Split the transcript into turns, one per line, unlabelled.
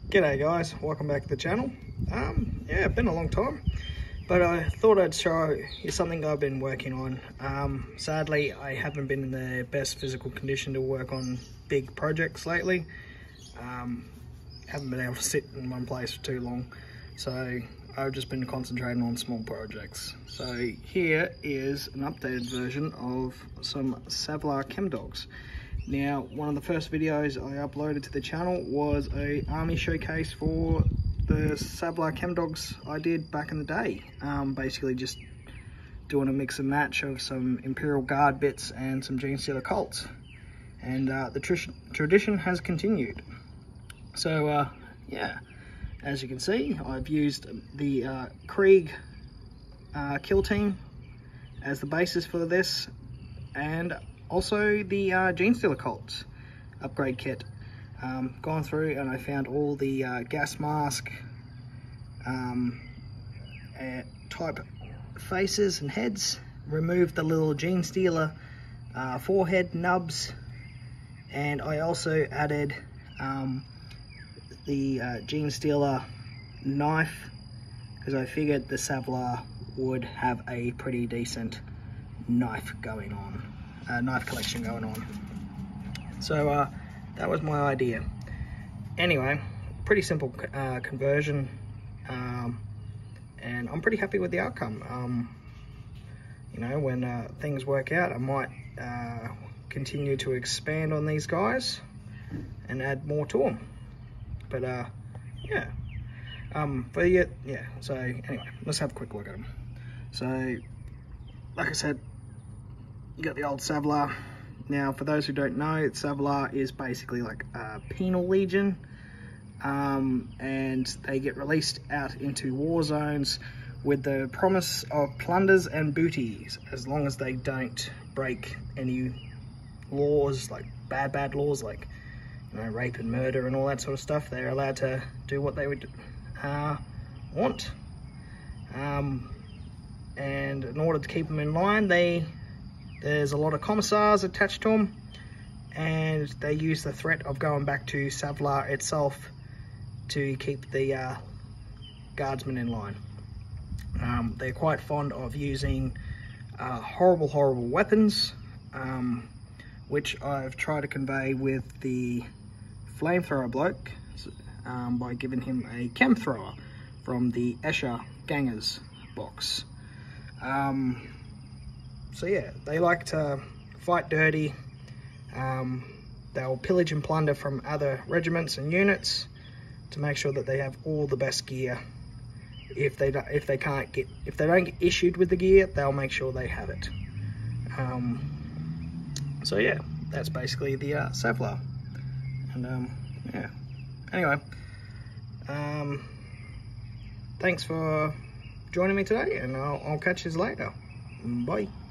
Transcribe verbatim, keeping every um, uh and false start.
G'day guys, welcome back to the channel. Um, yeah, been a long time, but I thought I'd show you something I've been working on. Um, sadly, I haven't been in the best physical condition to work on big projects lately. Um, haven't been able to sit in one place for too long, so I've just been concentrating on small projects. So here is an updated version of some Savlar Chem Dogs. Now, one of the first videos I uploaded to the channel was a army showcase for the Savlar Chem Dogs I did back in the day. Um, basically just doing a mix and match of some Imperial Guard bits and some Genestealer Colts. And uh, the tr tradition has continued. So, uh, yeah, as you can see, I've used the uh, Krieg uh, kill team as the basis for this, and also the uh, Genestealer Colts upgrade kit. Um, gone through and I found all the uh, gas mask um, uh, type faces and heads, removed the little Genestealer uh, forehead nubs, and I also added um, the uh, Genestealer knife, because I figured the Savlar would have a pretty decent knife going on. Uh, knife collection going on. So uh, that was my idea. Anyway, pretty simple uh, conversion, um, and I'm pretty happy with the outcome. Um, you know, when uh, things work out, I might uh, continue to expand on these guys and add more to them. But uh, yeah, um, but yeah, yeah. So anyway, let's have a quick look at them. So, like I said, you got the old Savlar. Now, for those who don't know, Savlar is basically like a penal legion, um, and they get released out into war zones with the promise of plunders and booties, as long as they don't break any laws, like bad, bad laws, like, you know, rape and murder and all that sort of stuff. They're allowed to do what they would uh, want. Um, and in order to keep them in line, they There's a lot of commissars attached to them, and they use the threat of going back to Savlar itself to keep the uh, guardsmen in line. Um, they're quite fond of using uh, horrible, horrible weapons, um, which I've tried to convey with the flamethrower bloke um, by giving him a chem thrower from the Escher Gangers box. Um, So yeah, they like to fight dirty. Um, they'll pillage and plunder from other regiments and units to make sure that they have all the best gear. If they don't, if they can't get, if they don't get issued with the gear, they'll make sure they have it. Um, so yeah, that's basically the uh, Savlar. And um, yeah. Anyway, um, thanks for joining me today, and I'll, I'll catch you later. Bye.